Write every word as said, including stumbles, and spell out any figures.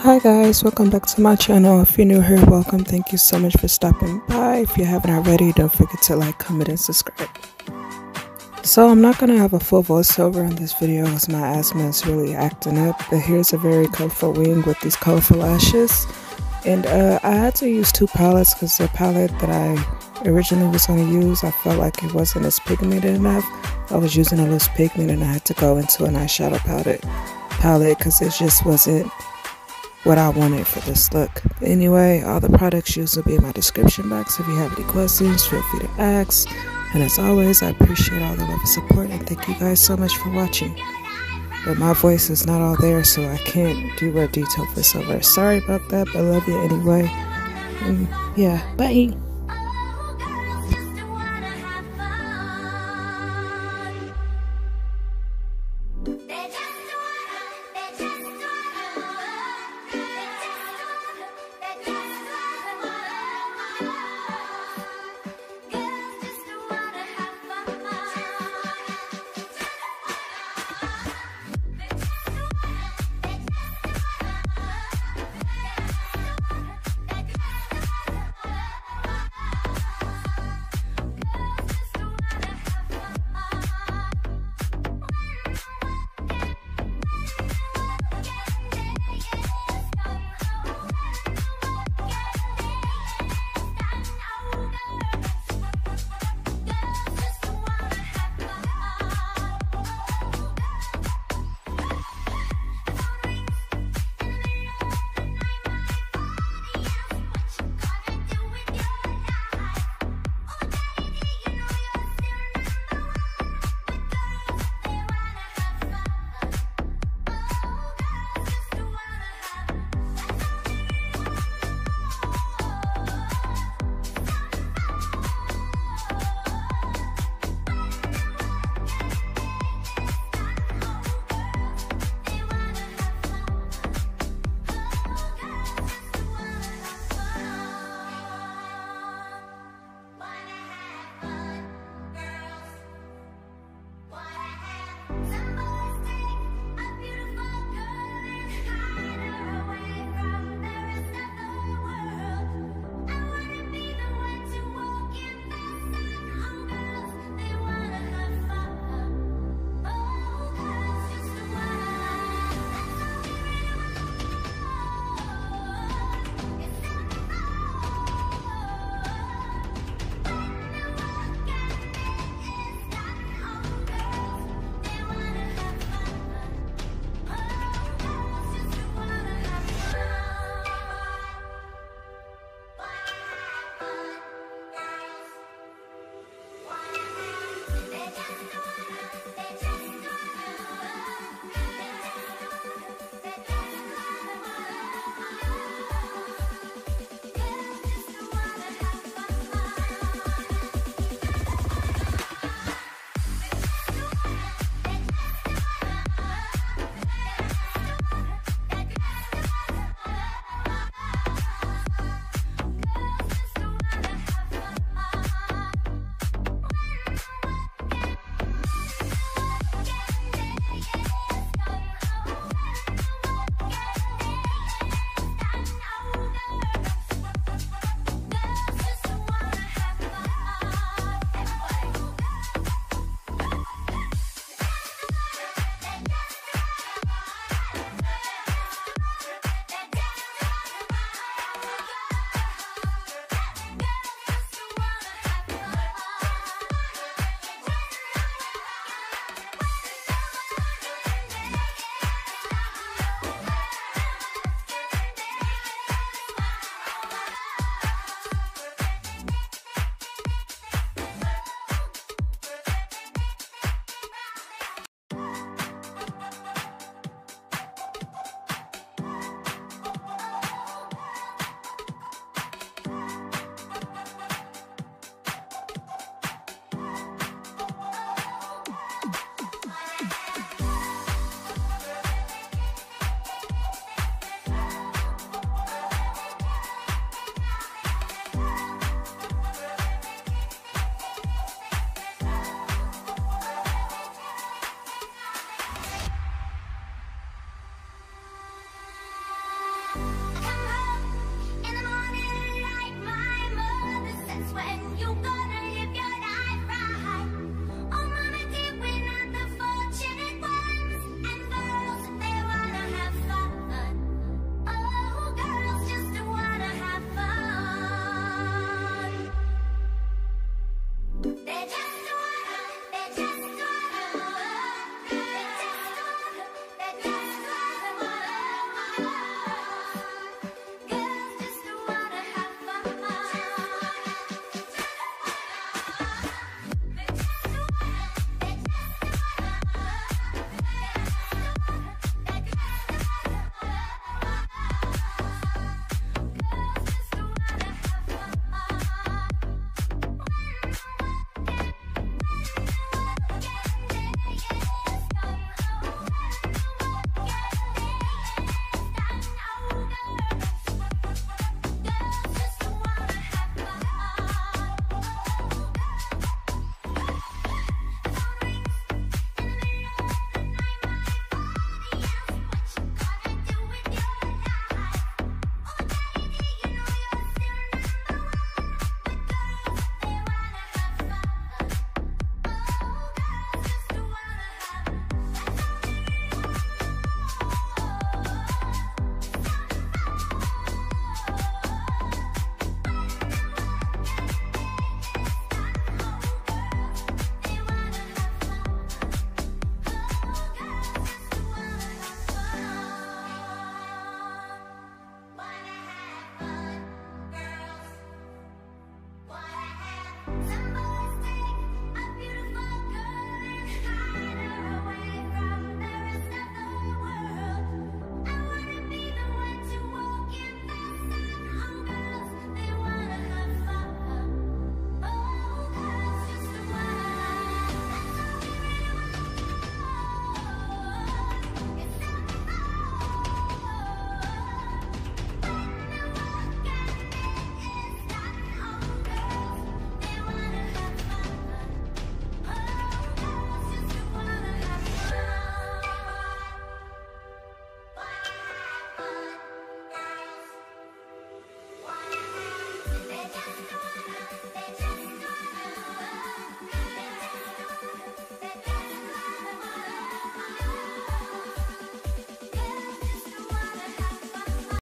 Hi guys, welcome back to my channel. If you're new here, welcome. Thank you so much for stopping by. If you haven't already, don't forget to like, comment, and subscribe. So I'm not gonna have a full voiceover in this video as my asthma is really acting up, but here's a very colorful wing with these colorful lashes. And uh, I had to use two palettes because the palette that I originally was going to use, I felt like it wasn't as pigmented enough. I was using a loose pigment and I had to go into an eyeshadow palette palette because it just wasn't what I wanted for this look. But anyway, all the products used will be in my description box. If you have any questions, feel free to ask. And as always, I appreciate all the love and support and thank you guys so much for watching. But my voice is not all there, so I can't do a detailed voiceover. Sorry about that, but I love you anyway. And yeah, bye. 拥有。